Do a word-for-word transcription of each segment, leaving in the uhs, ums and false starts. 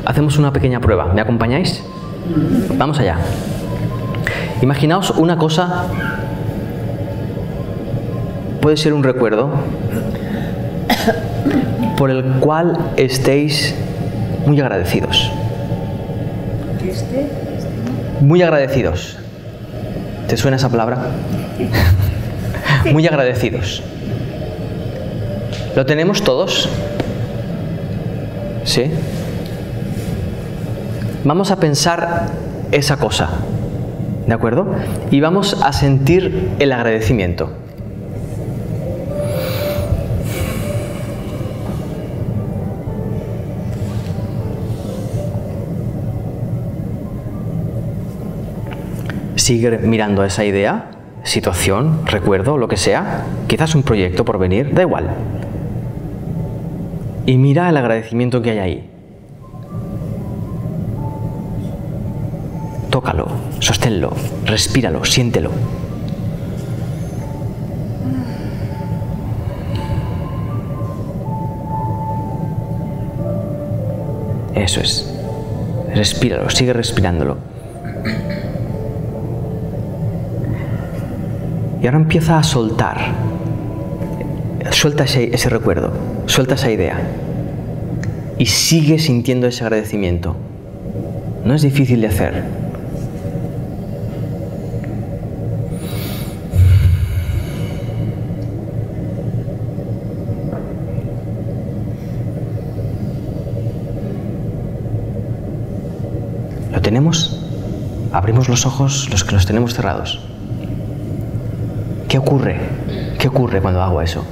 hacemos una pequeña prueba. ¿Me acompañáis? Vamos allá. Imaginaos una cosa, puede ser un recuerdo, por el cual estéis muy agradecidos. Muy agradecidos. ¿Te suena esa palabra? Muy agradecidos. ¿Lo tenemos todos? ¿Sí? Vamos a pensar esa cosa, ¿de acuerdo? Y vamos a sentir el agradecimiento. Sigue mirando esa idea, situación, recuerdo, lo que sea, quizás un proyecto por venir, da igual. Y mira el agradecimiento que hay ahí. Tócalo, sosténlo, respíralo, siéntelo. Eso es. Respíralo, sigue respirándolo. Y ahora empieza a soltar. Suelta ese, ese recuerdo, suelta esa idea. Y sigue sintiendo ese agradecimiento. No es difícil de hacer. ¿Lo tenemos? Abrimos los ojos, los que los tenemos cerrados. ¿Qué ocurre? ¿Qué ocurre cuando hago eso?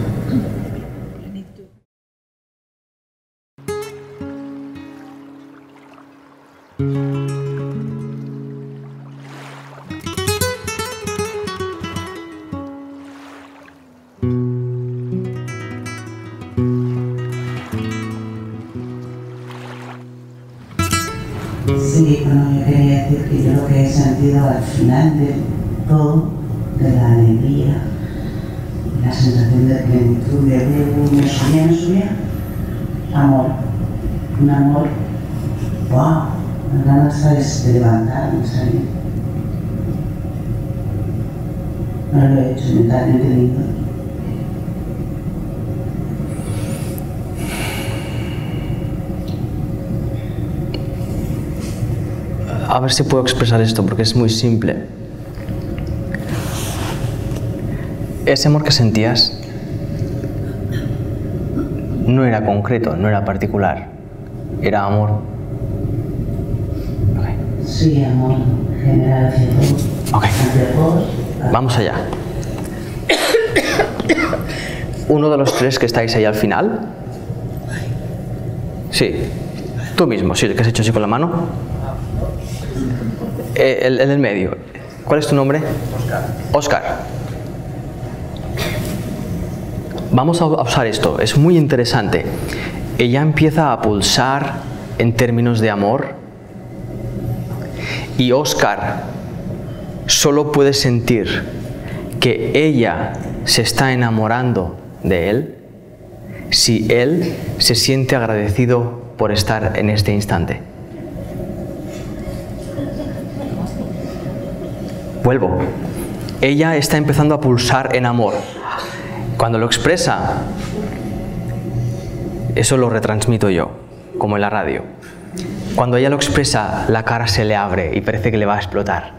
Sí, bueno, yo quería decir que yo lo que he sentido al final de todo, de la alegría, la sensación de plenitud, de que me subía, me subía, amor, un amor, wow, las ganas de levantarme, salir. No lo he hecho mentalmente lindo. A ver si puedo expresar esto, porque es muy simple. Ese amor que sentías no era concreto, no era particular, era amor. Okay. Sí, amor general hacia todos. Ok, vamos allá. Uno de los tres que estáis ahí al final. Sí, tú mismo, sí, el que has hecho así con la mano. El, el del medio. ¿Cuál es tu nombre? Oscar. Oscar. Vamos a usar esto, es muy interesante. Ella empieza a pulsar en términos de amor y Oscar solo puede sentir que ella se está enamorando de él si él se siente agradecido por estar en este instante. Vuelvo. Ella está empezando a pulsar en amor. Cuando lo expresa, eso lo retransmito yo, como en la radio. Cuando ella lo expresa, la cara se le abre y parece que le va a explotar.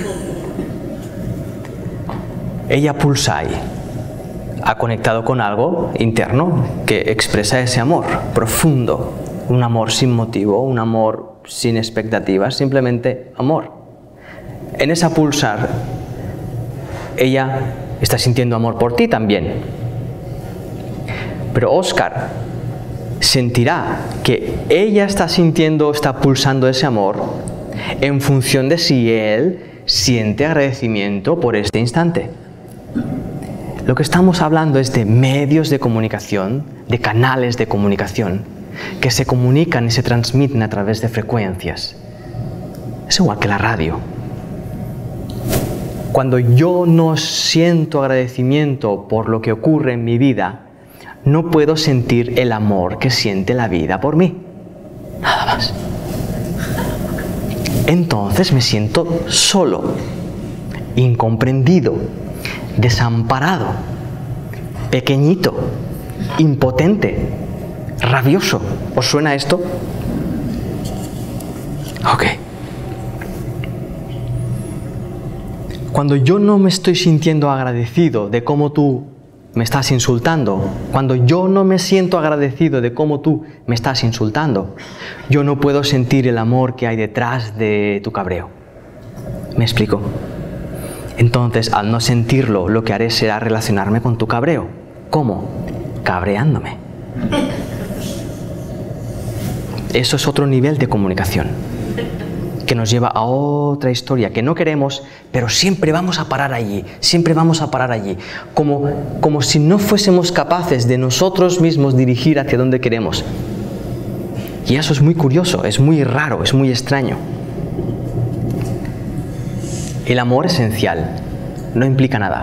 Ella pulsa ahí. Ha conectado con algo interno que expresa ese amor profundo. Un amor sin motivo, un amor sin expectativas, simplemente amor. En esa pulsar, ella está sintiendo amor por ti también. Pero Oscar sentirá que ella está sintiendo, está pulsando ese amor en función de si él siente agradecimiento por este instante. Lo que estamos hablando es de medios de comunicación, de canales de comunicación, que se comunican y se transmiten a través de frecuencias. Es igual que la radio. Cuando yo no siento agradecimiento por lo que ocurre en mi vida, no puedo sentir el amor que siente la vida por mí. Nada nada más. Entonces me siento solo, incomprendido, desamparado, pequeñito, impotente, rabioso. ¿Os suena esto? Ok. Cuando yo no me estoy sintiendo agradecido de cómo tú me estás insultando, cuando yo no me siento agradecido de cómo tú me estás insultando, yo no puedo sentir el amor que hay detrás de tu cabreo. ¿Me explico? Entonces, al no sentirlo, lo que haré será relacionarme con tu cabreo. ¿Cómo? Cabreándome. Eso es otro nivel de comunicación que nos lleva a otra historia que no queremos, pero siempre vamos a parar allí, siempre vamos a parar allí, como, como si no fuésemos capaces de nosotros mismos dirigir hacia donde queremos. Y eso es muy curioso, es muy raro, es muy extraño. El amor esencial no implica nada.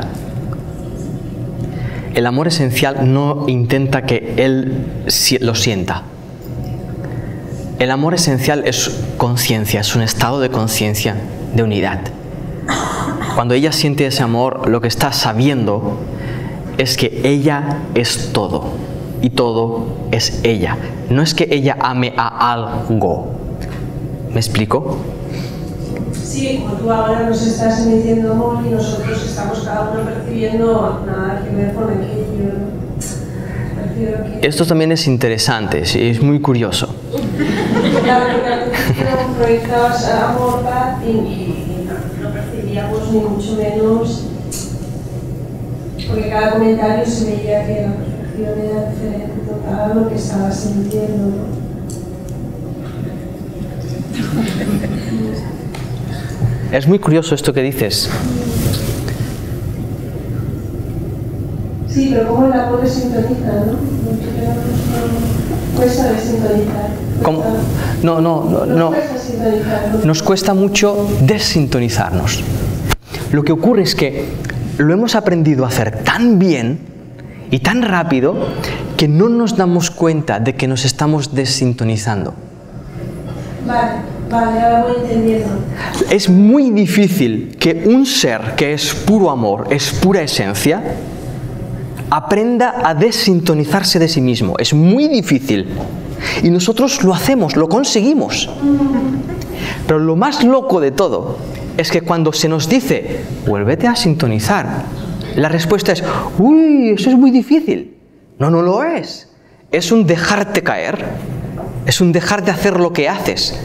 El amor esencial no intenta que él lo sienta. El amor esencial es conciencia, es un estado de conciencia, de unidad. Cuando ella siente ese amor, lo que está sabiendo es que ella es todo y todo es ella. No es que ella ame a algo. ¿Me explico? Sí, como tú ahora nos estás emitiendo amor y nosotros estamos cada uno percibiendo nada que ver con aquello. Que... Esto también es interesante, sí, es muy curioso. Claro, porque al principio proyectabas amor, paz y, y no, no percibíamos ni mucho menos, porque cada comentario se veía que la perfección era diferente total a lo que estabas sintiendo, ¿no? Es muy curioso esto que dices. Sí, pero ¿cómo el amor se sintoniza, no? Cuesta de sintonizar. ¿Cómo? No, no, no, no. Cuesta sintonizar. Nos cuesta mucho desintonizarnos. Lo que ocurre es que lo hemos aprendido a hacer tan bien y tan rápido que no nos damos cuenta de que nos estamos desintonizando. Vale. Vale, ahora voy entendiendo. Es muy difícil que un ser que es puro amor, es pura esencia, aprenda a desintonizarse de sí mismo. Es muy difícil. Y nosotros lo hacemos, lo conseguimos. Pero lo más loco de todo es que cuando se nos dice, vuélvete a sintonizar, la respuesta es, uy, eso es muy difícil. No, no lo es. Es un dejarte caer. Es un dejar de hacer lo que haces.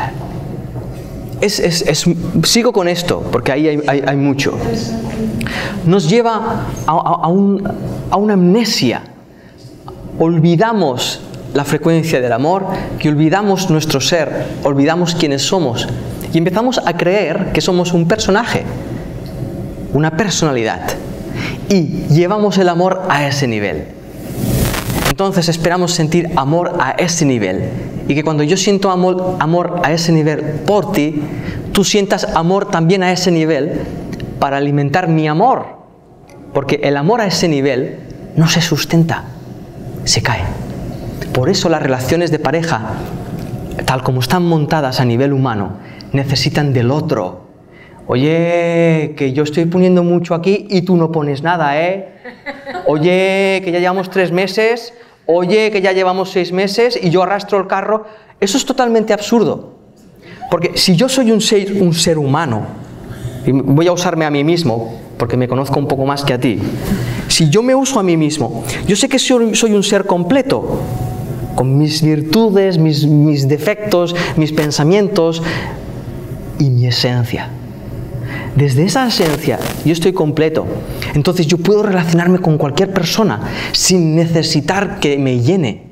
Es, es, es, sigo con esto, porque ahí hay, hay, hay mucho. Nos lleva a, a, a, un, a una amnesia. Olvidamos la frecuencia del amor, que olvidamos nuestro ser, olvidamos quiénes somos. Y empezamos a creer que somos un personaje, una personalidad. Y llevamos el amor a ese nivel. Entonces esperamos sentir amor a ese nivel. Y que cuando yo siento amor, amor a ese nivel por ti, tú sientas amor también a ese nivel para alimentar mi amor. Porque el amor a ese nivel no se sustenta, se cae. Por eso las relaciones de pareja, tal como están montadas a nivel humano, necesitan del otro. Oye, que yo estoy poniendo mucho aquí y tú no pones nada, ¿eh? Oye, que ya llevamos tres meses, oye, que ya llevamos seis meses y yo arrastro el carro. Eso es totalmente absurdo. Porque si yo soy un ser, un ser humano, y voy a usarme a mí mismo, porque me conozco un poco más que a ti, si yo me uso a mí mismo, yo sé que soy, soy un ser completo, con mis virtudes, mis, mis defectos, mis pensamientos y mi esencia. Desde esa esencia yo estoy completo. Entonces yo puedo relacionarme con cualquier persona sin necesitar que me llene.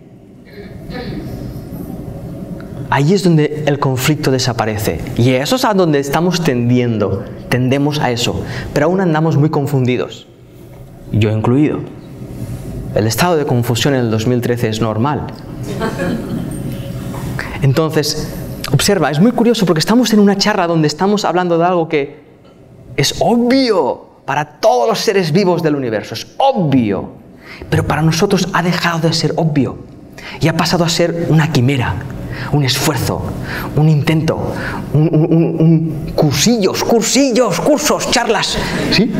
Ahí es donde el conflicto desaparece. Y eso es a donde estamos tendiendo. Tendemos a eso. Pero aún andamos muy confundidos. Yo incluido. El estado de confusión en el dos mil trece es normal. Entonces, observa, es muy curioso porque estamos en una charla donde estamos hablando de algo que es obvio para todos los seres vivos del universo, es obvio. Pero para nosotros ha dejado de ser obvio y ha pasado a ser una quimera. un esfuerzo, un intento, un, un, un, un cursillos, cursillos, cursos, charlas. ¿Sí?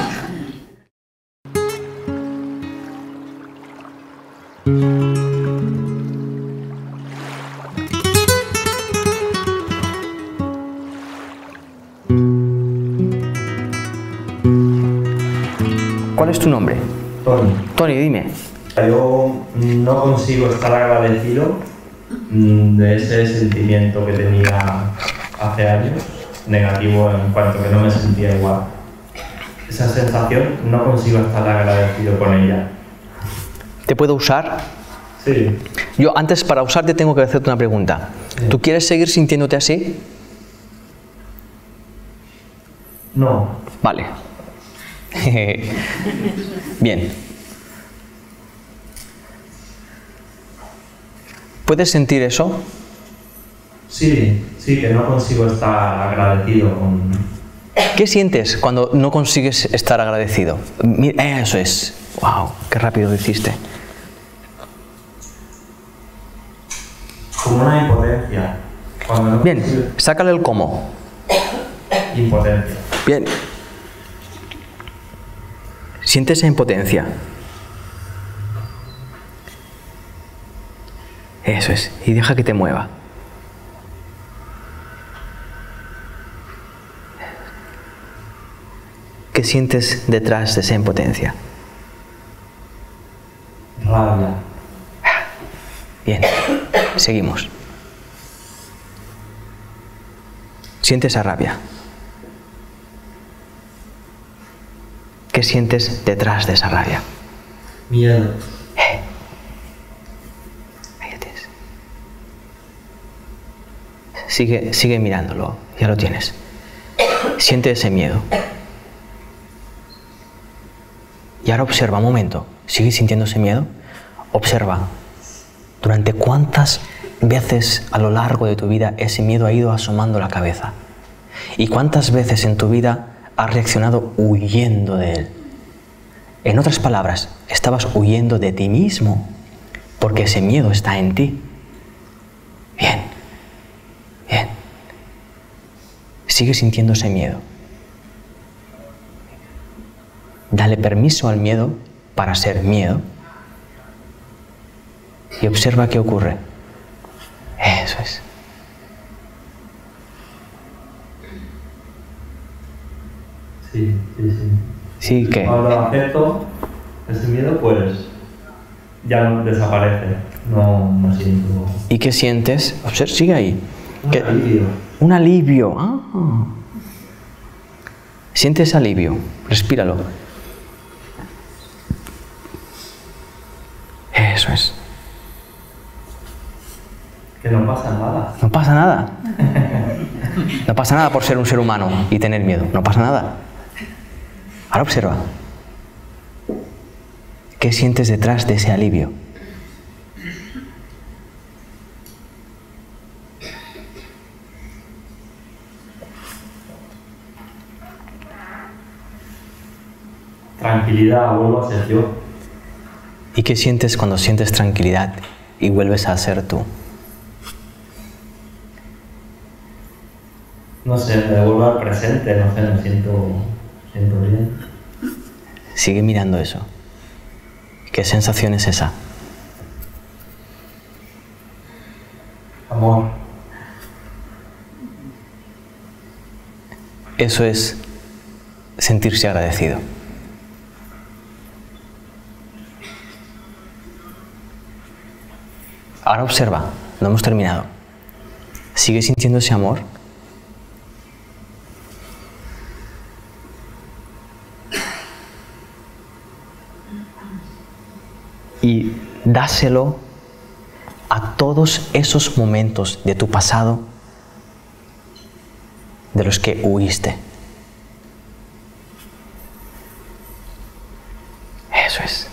¿Cuál es tu nombre? Tony. Tony, dime. Yo no consigo estar agradecido de ese sentimiento que tenía hace años, negativo en cuanto que no me sentía igual. Esa sensación no consigo estar agradecido con ella. ¿Te puedo usar? Sí. Yo antes, para usarte, tengo que hacerte una pregunta. Sí. ¿Tú quieres seguir sintiéndote así? No. Vale. Bien. ¿Puedes sentir eso? Sí, sí, que no consigo estar agradecido con... ¿Qué sientes cuando no consigues estar agradecido? Mira, eso es. ¡Wow! ¡Qué rápido lo hiciste! Como una impotencia. Cuando no Bien, consigo... sácale el cómo. Impotencia. Bien. Siente esa impotencia. Eso es. Y deja que te mueva. ¿Qué sientes detrás de esa impotencia? Rabia. Bien. Seguimos. Siente esa rabia. ¿Qué sientes detrás de esa rabia? Miedo. Eh. Ahí lo tienes. Sigue, sigue mirándolo, ya lo tienes. Siente ese miedo. Y ahora observa un momento. ¿Sigues sintiendo ese miedo? Observa. ¿Durante cuántas veces a lo largo de tu vida ese miedo ha ido asomando la cabeza? ¿Y cuántas veces en tu vida has reaccionado huyendo de él? En otras palabras, estabas huyendo de ti mismo, porque ese miedo está en ti. Bien, bien. Sigue sintiendo ese miedo. Dale permiso al miedo para ser miedo y observa qué ocurre. Eso es. Sí, sí, sí. Sí, ¿qué? Cuando acepto ese miedo, pues ya no desaparece. No, no siento... ¿Y qué sientes? Observa, sigue ahí. Un ¿Qué? alivio. Un alivio. Ah. Sientes alivio. Respíralo. Eso es. Que no pasa nada. No pasa nada. No pasa nada por ser un ser humano y tener miedo. No pasa nada. Ahora observa. ¿Qué sientes detrás de ese alivio? Tranquilidad, vuelvo a ser yo. ¿Y qué sientes cuando sientes tranquilidad y vuelves a ser tú? No sé, me devuelvo al presente, no sé, me siento, siento bien. Sigue mirando eso. ¿Qué sensación es esa? Amor. Eso es sentirse agradecido. Ahora observa, no hemos terminado. ¿Sigue sintiendo ese amor? Y dáselo a todos esos momentos de tu pasado de los que huiste. Eso es.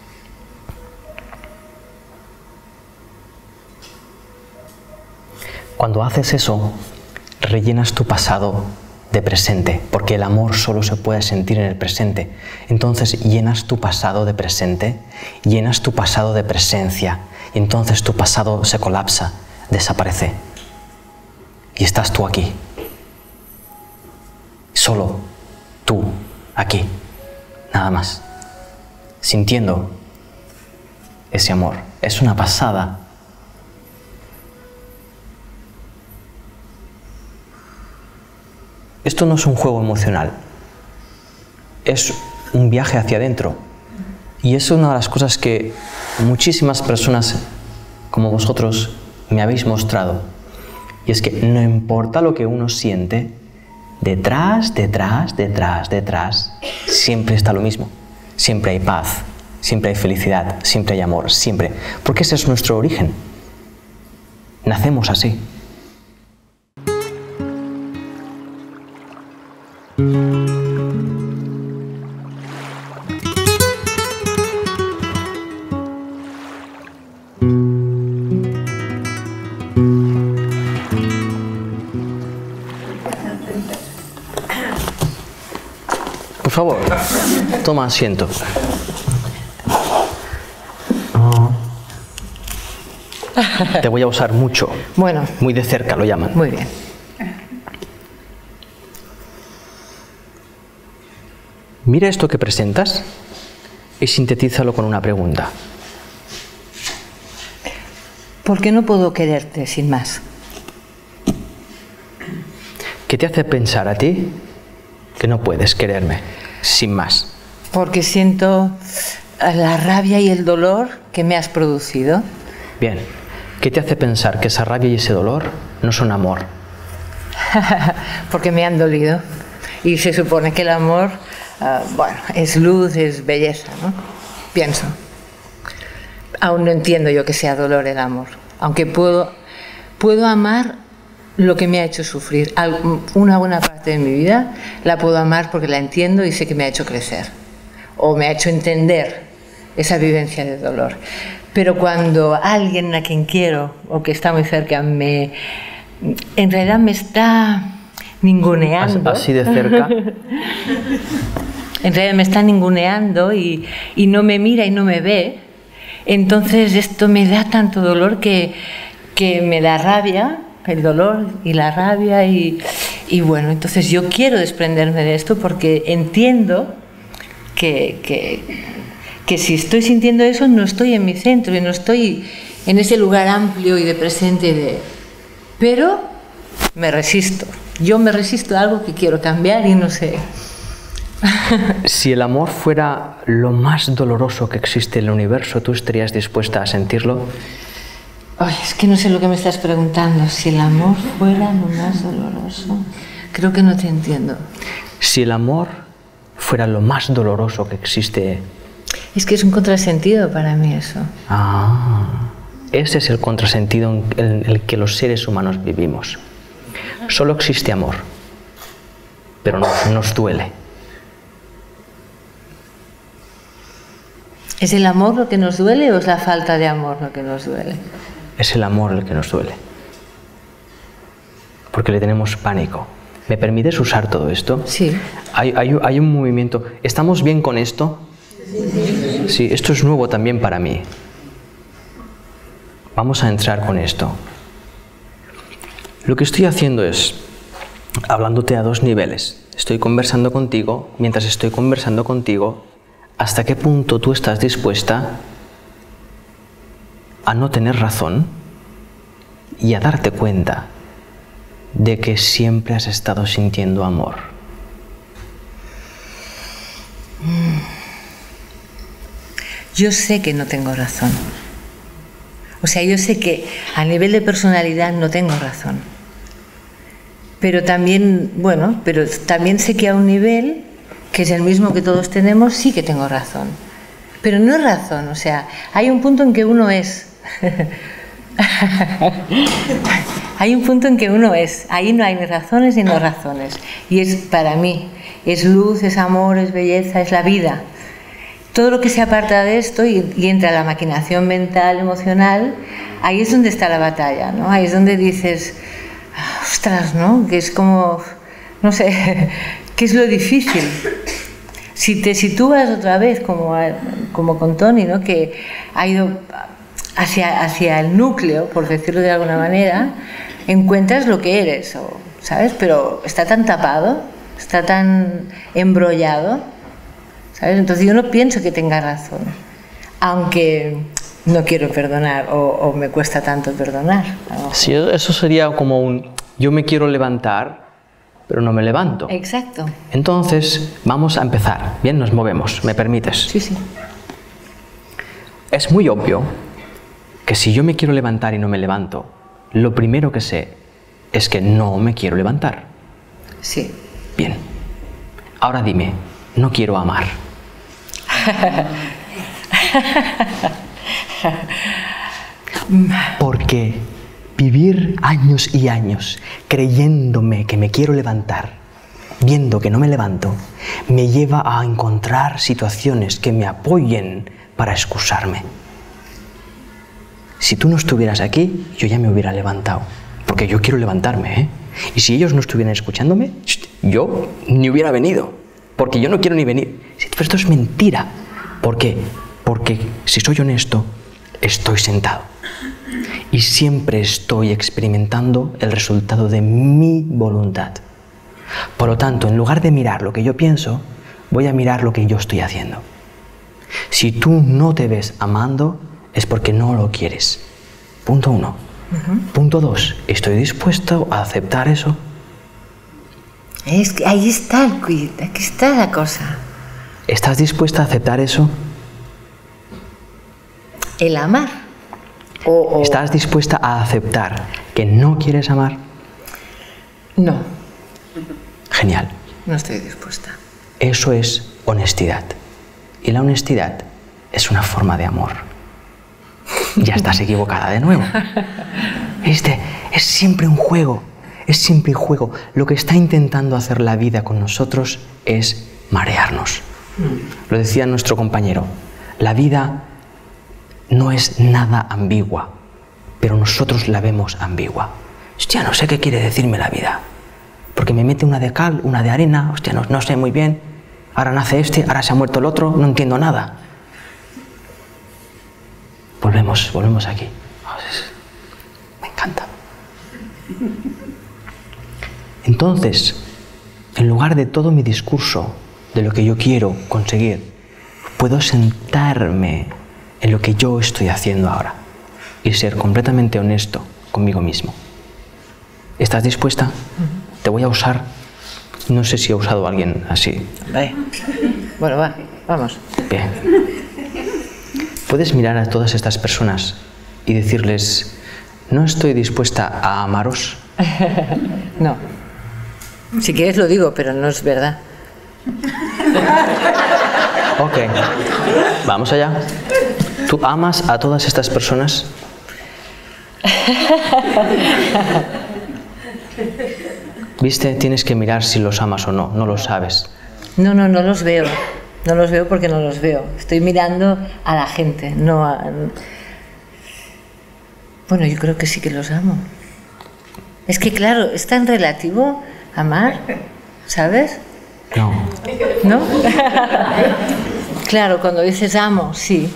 Cuando haces eso, rellenas tu pasado de presente, porque el amor solo se puede sentir en el presente. Entonces llenas tu pasado de presente, llenas tu pasado de presencia, y entonces tu pasado se colapsa, desaparece. Y estás tú aquí. Solo tú aquí. Nada más. Sintiendo ese amor. Es una pasada. Esto no es un juego emocional. Es un viaje hacia adentro. Y es una de las cosas que muchísimas personas como vosotros me habéis mostrado. Y es que no importa lo que uno siente, detrás, detrás, detrás, detrás, siempre está lo mismo. Siempre hay paz, siempre hay felicidad, siempre hay amor, siempre. Porque ese es nuestro origen. Nacemos así. Por favor, toma asiento. Te voy a usar mucho. Bueno. Muy de cerca lo llaman. Muy bien. Mira esto que presentas y sintetízalo con una pregunta. ¿Por qué no puedo quererte sin más? ¿Qué te hace pensar a ti que no puedes quererme sin más? Porque siento la rabia y el dolor que me has producido. Bien. ¿Qué te hace pensar que esa rabia y ese dolor no son amor? Porque me han dolido. Y se supone que el amor, uh, bueno, es luz, es belleza, ¿no? Pienso. Aún no entiendo yo que sea dolor el amor. Aunque puedo, puedo amar lo que me ha hecho sufrir. Una buena parte de mi vida la puedo amar porque la entiendo y sé que me ha hecho crecer. O me ha hecho entender esa vivencia de dolor. Pero cuando alguien a quien quiero o que está muy cerca me, en realidad me está ninguneando. Así de cerca. En realidad me está ninguneando y, y no me mira y no me ve. Entonces esto me da tanto dolor que, que me da rabia, el dolor y la rabia. Y, y bueno, entonces yo quiero desprenderme de esto porque entiendo que... que que si estoy sintiendo eso no estoy en mi centro y no estoy en ese lugar amplio y de presente de... Pero me resisto. Yo me resisto a algo que quiero cambiar y no sé. Si el amor fuera lo más doloroso que existe en el universo, ¿tú estarías dispuesta a sentirlo? Ay, es que no sé lo que me estás preguntando. Si el amor fuera lo más doloroso... Creo que no te entiendo. Si el amor fuera lo más doloroso que existe... Es que es un contrasentido para mí eso. Ah, ese es el contrasentido en el que los seres humanos vivimos. Solo existe amor, pero no, nos duele. ¿Es el amor lo que nos duele o es la falta de amor lo que nos duele? Es el amor el que nos duele. Porque le tenemos pánico. ¿Me permites usar todo esto? Sí. Hay, hay, hay un movimiento. ¿Estamos bien con esto? Sí, esto es nuevo también para mí. Vamos a entrar con esto. Lo que estoy haciendo es, hablándote a dos niveles. Estoy conversando contigo, mientras estoy conversando contigo, ¿hasta qué punto tú estás dispuesta a no tener razón y a darte cuenta de que siempre has estado sintiendo amor? Yo sé que no tengo razón. O sea, yo sé que a nivel de personalidad no tengo razón. Pero también, bueno, pero también sé que a un nivel, que es el mismo que todos tenemos, sí que tengo razón. Pero no es razón, o sea, hay un punto en que uno es. Hay un punto en que uno es. Ahí no hay ni razones ni no razones. Y es para mí, es luz, es amor, es belleza, es la vida. Todo lo que se aparta de esto y, y entra la maquinación mental, emocional, ahí es donde está la batalla, ¿no? Ahí es donde dices, ostras, ¿no? Que es como, no sé, ¿qué es lo difícil? Si te sitúas otra vez, como, como con Tony, ¿no? Que ha ido hacia, hacia el núcleo, por decirlo de alguna manera, encuentras lo que eres, o, ¿sabes? Pero está tan tapado, está tan embrollado, ¿sabes? Entonces yo no pienso que tenga razón, aunque no quiero perdonar o, o me cuesta tanto perdonar. Sí, eso sería como un yo me quiero levantar, pero no me levanto. Exacto. Entonces, vamos a empezar. Bien, nos movemos, ¿me permites? Sí, sí. Es muy obvio que si yo me quiero levantar y no me levanto, lo primero que sé es que no me quiero levantar. Sí. Bien. Ahora dime, no quiero amar. Porque vivir años y años creyéndome que me quiero levantar, viendo que no me levanto, me lleva a encontrar situaciones que me apoyen para excusarme. Si tú no estuvieras aquí, yo ya me hubiera levantado, porque yo quiero levantarme, ¿eh? Y si ellos no estuvieran escuchándome, yo ni hubiera venido, porque yo no quiero ni venir. Pero esto es mentira. ¿Por qué? Porque si soy honesto, estoy sentado. Y siempre estoy experimentando el resultado de mi voluntad. Por lo tanto, en lugar de mirar lo que yo pienso, voy a mirar lo que yo estoy haciendo. Si tú no te ves amando, es porque no lo quieres. Punto uno. Uh-huh. Punto dos. ¿Estoy dispuesto a aceptar eso? Es que ahí está el quid, aquí está la cosa. ¿Estás dispuesta a aceptar eso? El amar. O, o... ¿Estás dispuesta a aceptar que no quieres amar? No. Genial. No estoy dispuesta. Eso es honestidad. Y la honestidad es una forma de amor. Ya estás equivocada de nuevo. ¿Viste? Es siempre un juego. Es siempre un juego. Lo que está intentando hacer la vida con nosotros es marearnos. Lo decía nuestro compañero. La vida no es nada ambigua, pero nosotros la vemos ambigua. Hostia, no sé qué quiere decirme la vida. Porque me mete una de cal, una de arena, hostia, no, no sé muy bien. Ahora nace este, ahora se ha muerto el otro, no entiendo nada. Volvemos, volvemos aquí. Me encanta. Entonces, en lugar de todo mi discurso de lo que yo quiero conseguir, puedo sentarme en lo que yo estoy haciendo ahora y ser completamente honesto conmigo mismo. ¿Estás dispuesta? Uh-huh. Te voy a usar. No sé si he usado a alguien así. Vale. Bueno, va, vamos. Bien. Puedes mirar a todas estas personas y decirles, no estoy dispuesta a amaros. No. Si quieres lo digo, pero no es verdad. Ok. Vamos allá. ¿Tú amas a todas estas personas? ¿Viste? Tienes que mirar si los amas o no. No lo sabes. No, no, no los veo. No los veo porque no los veo. Estoy mirando a la gente, no a... Bueno, yo creo que sí que los amo. Es que, claro, es tan relativo amar, ¿sabes? No. ¿No? Claro, cuando dices amo, sí.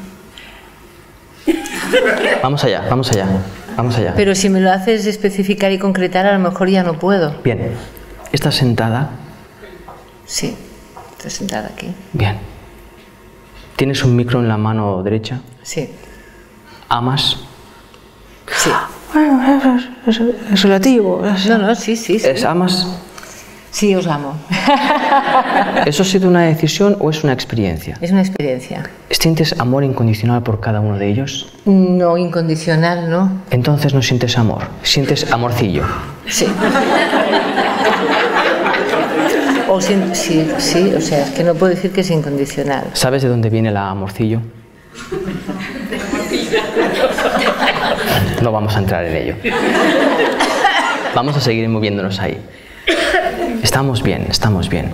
Vamos allá, vamos allá, vamos allá. Pero si me lo haces especificar y concretar, a lo mejor ya no puedo. Bien. ¿Estás sentada? Sí, estoy sentada aquí. Bien. ¿Tienes un micro en la mano derecha? Sí. ¿Amas? Sí. Bueno, es, es, es relativo. Es, no, no, sí, sí, sí. ¿Es amas? Sí, os amo. ¿Eso ha sido una decisión o es una experiencia? Es una experiencia. ¿Sientes amor incondicional por cada uno de ellos? No incondicional, ¿no? Entonces no sientes amor, sientes amorcillo. Sí. O si, sí, sí, o sea, es que no puedo decir que es incondicional. ¿Sabes de dónde viene la amorcillo? No vamos a entrar en ello. Vamos a seguir moviéndonos ahí. Estamos bien, estamos bien.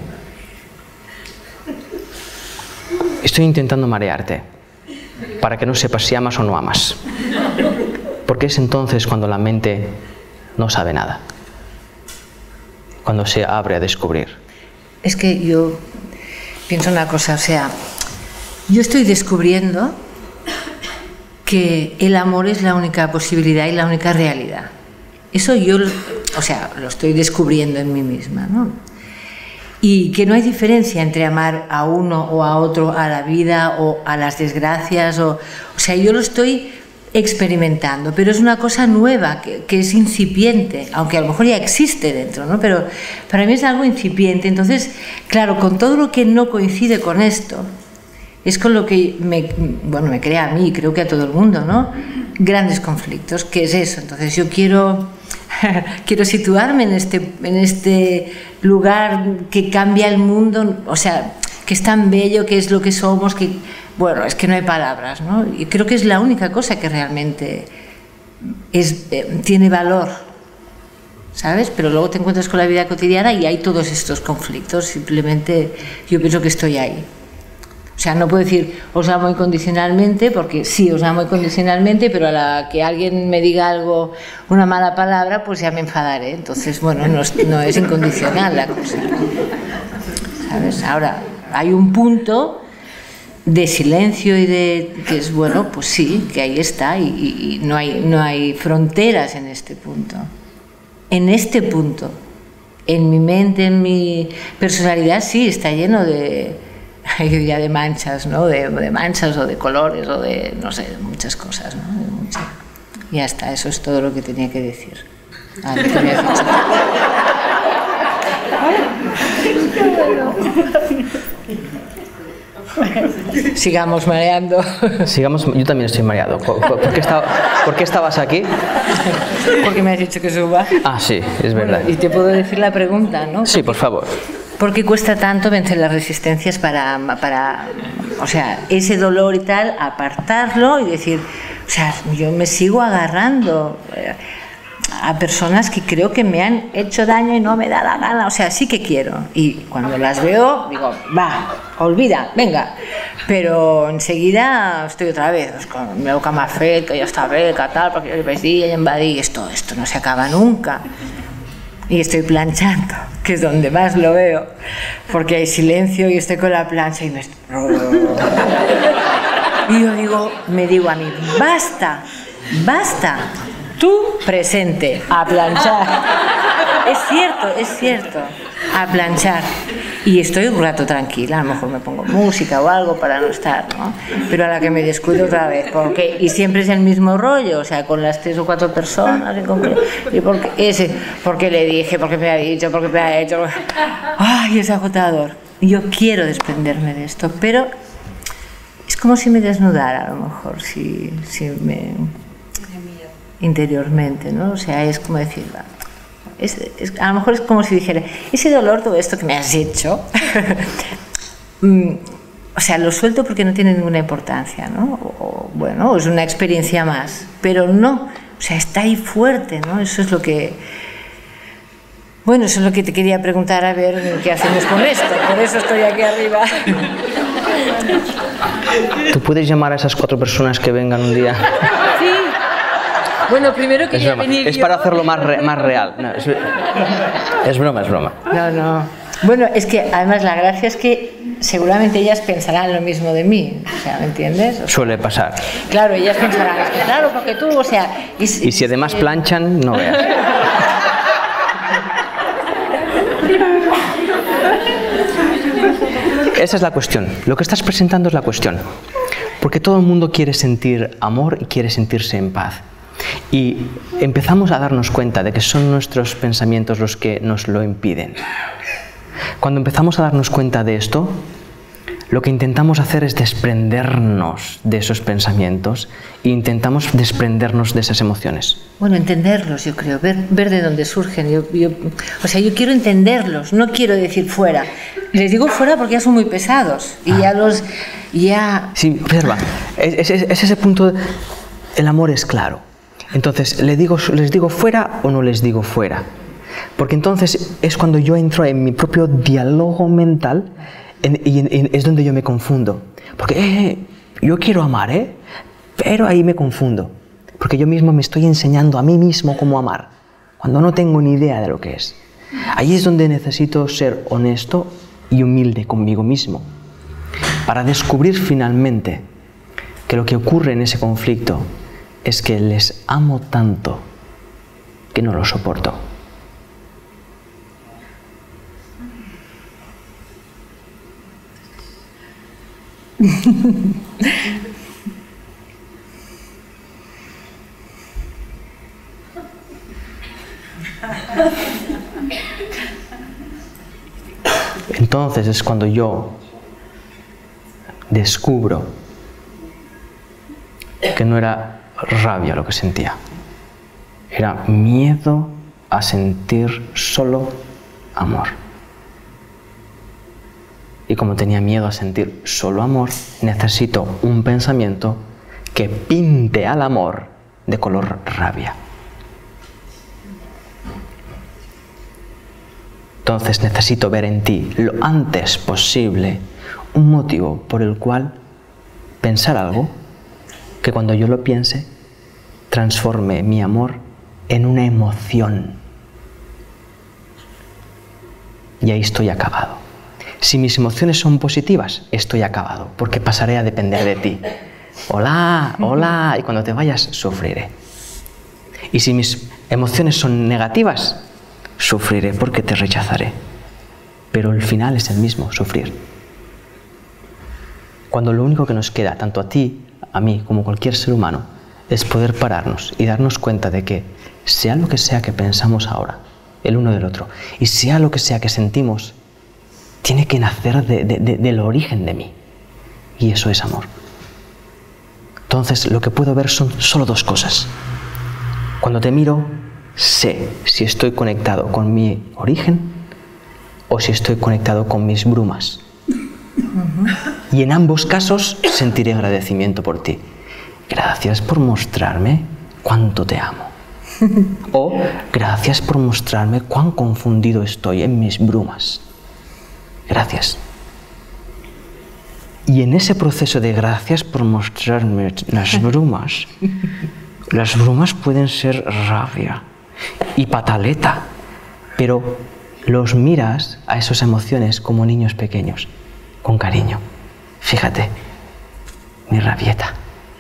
Estoy intentando marearte para que no sepas si amas o no amas. Porque es entonces cuando la mente no sabe nada. Cuando se abre a descubrir. Es que yo pienso una cosa, o sea, yo estoy descubriendo que el amor es la única posibilidad y la única realidad. Eso yo, o sea, lo estoy descubriendo en mí misma, ¿no? Y que no hay diferencia entre amar a uno o a otro, a la vida o a las desgracias, o, o sea, yo lo estoy experimentando, pero es una cosa nueva, que, que es incipiente, aunque a lo mejor ya existe dentro, ¿no? Pero para mí es algo incipiente. Entonces, claro, con todo lo que no coincide con esto, es con lo que me, bueno, me crea a mí, creo que a todo el mundo, ¿no? Grandes conflictos, ¿qué es eso? Entonces yo quiero, quiero situarme en este, en este lugar que cambia el mundo, o sea, que es tan bello, que es lo que somos, que, bueno, es que no hay palabras, ¿no? Y creo que es la única cosa que realmente es, eh, tiene valor, ¿sabes? Pero luego te encuentras con la vida cotidiana y hay todos estos conflictos, simplemente yo pienso que estoy ahí. O sea, no puedo decir os amo incondicionalmente, porque sí, os amo incondicionalmente, pero a la que alguien me diga algo, una mala palabra, pues ya me enfadaré. Entonces, bueno, no es, no es incondicional la cosa, ¿sabes? Ahora, hay un punto de silencio y de que es, bueno, pues sí, que ahí está, y, y, y no hay, no hay fronteras en este punto. En este punto, en mi mente, en mi personalidad, sí, está lleno de... yo diría de manchas, ¿no? De, de manchas o de colores o de, no sé, de muchas cosas, ¿no? De muchas... Ya está, eso es todo lo que tenía que decir. Ah, ¿qué me has dicho? Sigamos mareando. Sigamos, yo también estoy mareado. ¿Por, por, por, qué, estaba, ¿Por qué estabas aquí? Porque me has dicho que suba. Ah, sí, es verdad. Bueno, y te puedo decir la pregunta, ¿no? Sí, por favor. ¿Por qué cuesta tanto vencer las resistencias para, para, o sea, ese dolor y tal, apartarlo y decir, o sea, yo me sigo agarrando a personas que creo que me han hecho daño y no me da la gana, o sea, sí que quiero, y cuando las veo digo, va, olvida, venga, pero enseguida estoy otra vez, pues, con mi boca más feca, ya está feca, tal, porque yo le pedí, ya invadí, esto, esto no se acaba nunca. Y estoy planchando, que es donde más lo veo, porque hay silencio y estoy con la plancha y me estoy... y yo digo, me digo a mí, basta, basta, tú presente, a planchar. Es cierto, es cierto, a planchar. Y estoy un rato tranquila, a lo mejor me pongo música o algo para no estar, ¿no? Pero a la que me descuido otra vez, porque y siempre es el mismo rollo, o sea, con las tres o cuatro personas en concreto, y porque ese, porque le dije, porque me ha dicho, porque me ha hecho, ay, es agotador. Yo quiero desprenderme de esto, pero es como si me desnudara, a lo mejor, si, si me interiormente, ¿no? O sea, es como decir, va. Es, es, a lo mejor es como si dijera, ese dolor, todo esto que me has hecho, o sea, lo suelto porque no tiene ninguna importancia, ¿no? O, bueno, es una experiencia más, pero no, o sea, está ahí fuerte, ¿no? Eso es lo que... Bueno, eso es lo que te quería preguntar, a ver qué hacemos con esto, por eso estoy aquí arriba. ¿Tú puedes llamar a esas cuatro personas que vengan un día? Sí. Bueno, primero quería es venir Es yo. para hacerlo más, re, más real. No, es, es broma, es broma. No, no. Bueno, es que además la gracia es que seguramente ellas pensarán lo mismo de mí. O sea, ¿me entiendes? O sea, suele pasar. Claro, ellas pensarán, es que claro, porque tú, o sea... Es, y si además eh, planchan, no veas. Esa es la cuestión. Lo que estás presentando es la cuestión. Porque todo el mundo quiere sentir amor y quiere sentirse en paz. Y empezamos a darnos cuenta de que son nuestros pensamientos los que nos lo impiden. Cuando empezamos a darnos cuenta de esto, lo que intentamos hacer es desprendernos de esos pensamientos e intentamos desprendernos de esas emociones. Bueno, entenderlos, yo creo, ver, ver de dónde surgen. Yo, yo, o sea, yo quiero entenderlos, no quiero decir fuera. Les digo fuera porque ya son muy pesados y ah. ya los... ya... Sí, observa, es, es, es ese punto, el amor es claro. Entonces, ¿les digo, ¿les digo fuera o no les digo fuera? Porque entonces es cuando yo entro en mi propio diálogo mental en, y en, en, es donde yo me confundo. Porque eh, yo quiero amar, ¿eh? Pero ahí me confundo. Porque yo mismo me estoy enseñando a mí mismo cómo amar, cuando no tengo ni idea de lo que es. Ahí es donde necesito ser honesto y humilde conmigo mismo, para descubrir finalmente que lo que ocurre en ese conflicto es que les amo tanto que no lo soporto. Entonces es cuando yo descubro que no era rabia lo que sentía, era miedo a sentir solo amor. Y como tenía miedo a sentir solo amor, necesito un pensamiento que pinte al amor de color rabia. Entonces necesito ver en ti lo antes posible un motivo por el cual pensar algo que cuando yo lo piense transforme mi amor en una emoción. Y ahí estoy acabado. Si mis emociones son positivas, estoy acabado, porque pasaré a depender de ti. Hola, hola, y cuando te vayas, sufriré. Y si mis emociones son negativas, sufriré porque te rechazaré. Pero el final es el mismo, sufrir. Cuando lo único que nos queda, tanto a ti, a mí, como cualquier ser humano, es poder pararnos y darnos cuenta de que, sea lo que sea que pensamos ahora, el uno del otro, y sea lo que sea que sentimos, tiene que nacer de, de, de, del origen de mí. Y eso es amor. Entonces, lo que puedo ver son solo dos cosas. Cuando te miro, sé si estoy conectado con mi origen o si estoy conectado con mis brumas. Y en ambos casos sentiré agradecimiento por ti. Gracias por mostrarme cuánto te amo. O gracias por mostrarme cuán confundido estoy en mis brumas. Gracias. Y en ese proceso de gracias por mostrarme las brumas, las brumas pueden ser rabia y pataleta, pero los miras a esas emociones como niños pequeños, con cariño. Fíjate, mi rabieta.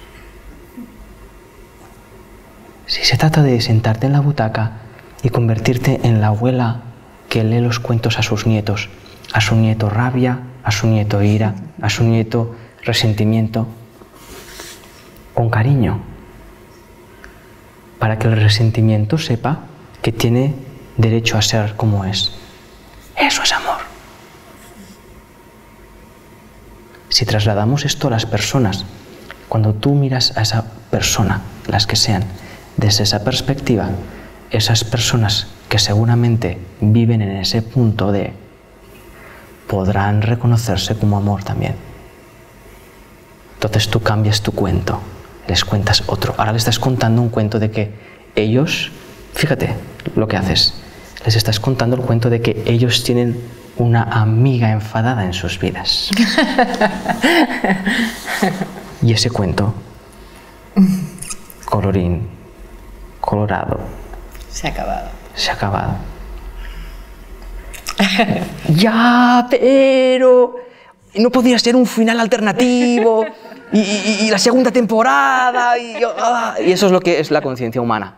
Si se trata de sentarte en la butaca y convertirte en la abuela que lee los cuentos a sus nietos, a su nieto rabia, a su nieto ira, a su nieto resentimiento, con cariño, para que el resentimiento sepa que tiene derecho a ser como es. Eso es amor. Si trasladamos esto a las personas, cuando tú miras a esa persona, las que sean, desde esa perspectiva, esas personas que seguramente viven en ese punto de, podrán reconocerse como amor también. Entonces tú cambias tu cuento, les cuentas otro. Ahora les estás contando un cuento de que ellos, fíjate lo que haces, les estás contando el cuento de que ellos tienen una amiga enfadada en sus vidas. Y ese cuento, colorín colorado, se ha acabado. Se ha acabado. Ya, pero no podría ser un final alternativo y, y, y la segunda temporada y, ah, y eso es lo que es la conciencia humana.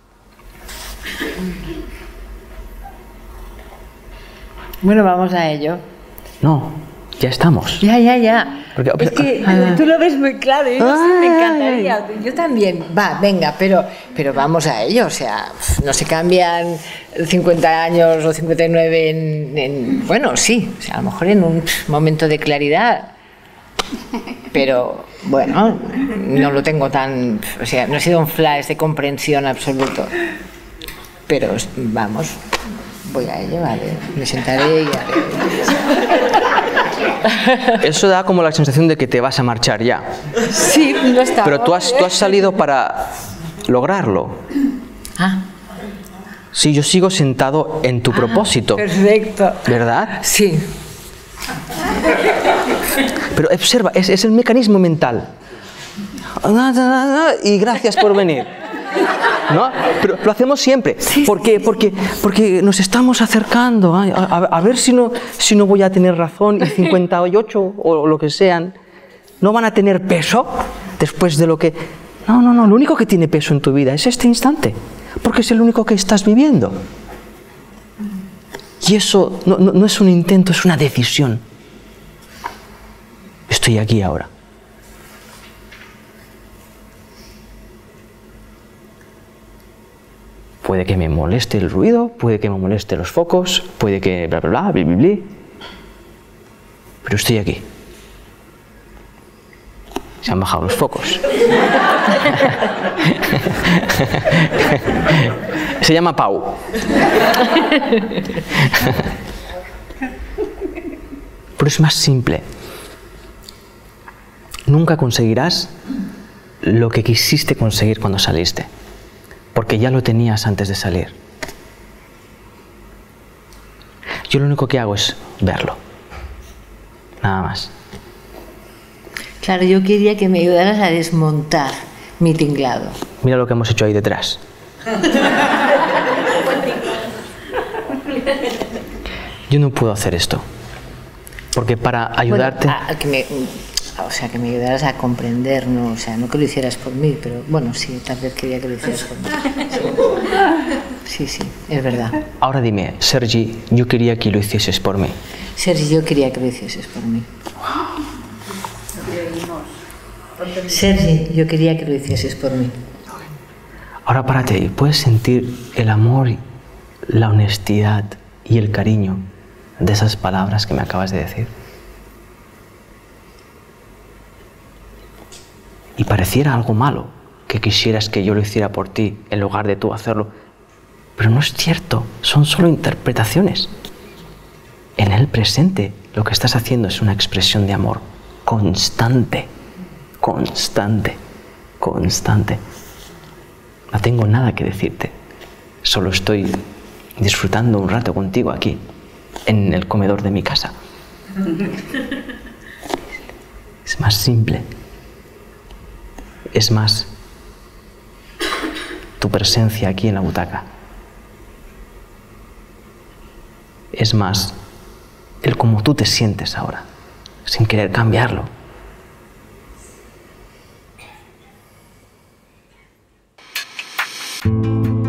Bueno, vamos a ello. No, ya estamos. Ya, ya, ya. Porque, es que ah, tú lo ves muy claro, yo no sé, me encantaría. Yo también, va, venga, pero, pero vamos a ello. O sea, no se cambian cincuenta años o cincuenta y nueve en, en... Bueno, sí, o sea, a lo mejor en un momento de claridad. Pero, bueno, no lo tengo tan... O sea, no ha sido un flash de comprensión absoluto. Pero, vamos, voy a ello, vale. Me sentaré y haré... Eso da como la sensación de que te vas a marchar ya. Sí, no está. Pero tú has, tú has salido para lograrlo. Ah. Sí, yo sigo sentado en tu ah, propósito. Perfecto. ¿Verdad? Sí. Pero observa, es, es el mecanismo mental. Y gracias por venir. ¿No? Pero lo hacemos siempre. Sí, ¿Por qué? sí, Porque, porque nos estamos acercando. A, a, a ver si no, si no voy a tener razón y cincuenta y ocho o lo que sean no van a tener peso. después de lo que... No, no, no, lo único que tiene peso en tu vida es este instante, porque es el único que estás viviendo. Y eso no, no, no es un intento, es una decisión. Estoy aquí ahora. Puede que me moleste el ruido, puede que me moleste los focos, puede que bla, bla, bla, bla, bla, bla. Pero estoy aquí. Se han bajado los focos. Se llama Pau. Pero es más simple. Nunca conseguirás lo que quisiste conseguir cuando saliste, porque ya lo tenías antes de salir. Yo lo único que hago es verlo. Nada más. Claro, yo quería que me ayudaras a desmontar mi tinglado. Mira lo que hemos hecho ahí detrás. Yo no puedo hacer esto, porque para ayudarte... Bueno, a, a que me, o sea, que me ayudaras a comprender, no, o sea, no que lo hicieras por mí, pero bueno, sí, tal vez quería que lo hicieras por mí. Sí, sí, sí, es verdad. Ahora dime, Sergi, yo quería que lo hicieses por mí. Sergi, yo quería que lo hicieses por mí. Sergi, yo quería que lo hicieses por mí. Ahora párate y puedes sentir el amor, la honestidad y el cariño de esas palabras que me acabas de decir. Y pareciera algo malo que quisieras que yo lo hiciera por ti en lugar de tú hacerlo. Pero no es cierto, son solo interpretaciones. En el presente lo que estás haciendo es una expresión de amor constante, constante, constante. No tengo nada que decirte, solo estoy disfrutando un rato contigo aquí, en el comedor de mi casa. Es más simple. Es más tu presencia aquí en la butaca. Es más el cómo tú te sientes ahora, sin querer cambiarlo. Thank you.